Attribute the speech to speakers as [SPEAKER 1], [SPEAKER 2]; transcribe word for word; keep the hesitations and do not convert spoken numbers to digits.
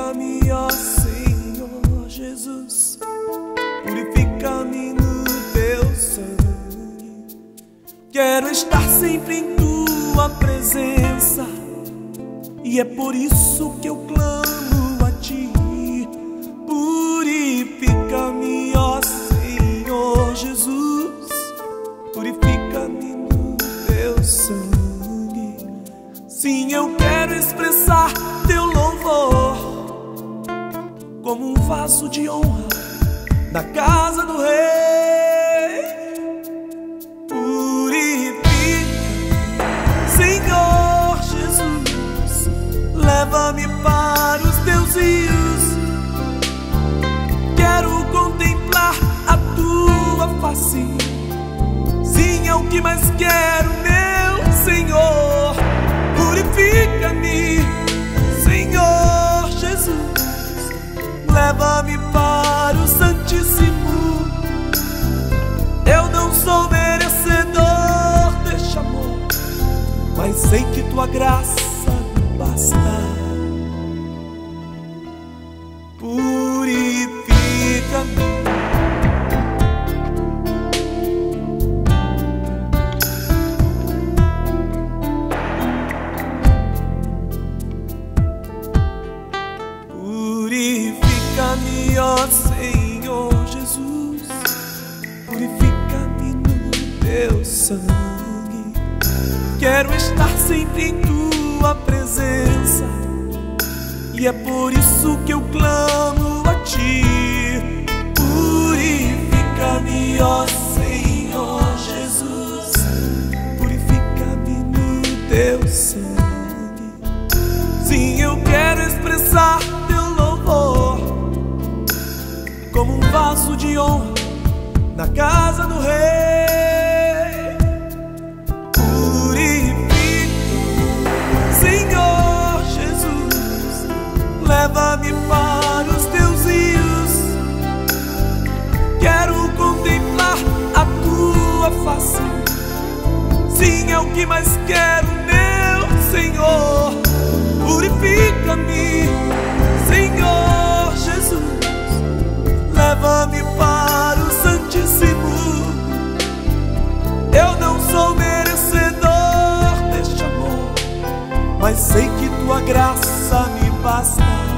[SPEAKER 1] Purifica-me, ó Senhor Jesus, purifica-me no teu sangue. Quero estar sempre em tua presença, e é por isso que eu clamo a ti. Purifica-me, ó Senhor Jesus, purifica-me no teu sangue. Sim, eu quero expressar teu louvor como um vaso de honra na casa do rei. Purifica, Senhor Jesus, leva-me para os teus rios. Quero contemplar a tua face, sim, é o que mais quero, meu Senhor. Purifica-me, Senhor Jesus, leva-me para o Santíssimo. Eu não sou merecedor deste amor, mas sei que tua graça me basta. Purifica-me. Purifica-me, ó Senhor Jesus, purifica-me no teu sangue. Quero estar sempre em tua presença, e é por isso que eu clamo a ti. Purifica-me, ó Senhor Jesus, purifica-me no teu sangue. Sim, eu quero expressar como um vaso de honra na casa do rei. Purifica, Senhor Jesus, leva-me para os teus rios. Quero contemplar a tua face, sim, é o que mais quero, meu Senhor. Purifica-me, Senhor Jesus, leva-me para o Santíssimo. Eu não sou merecedor deste amor, mas sei que tua graça me basta.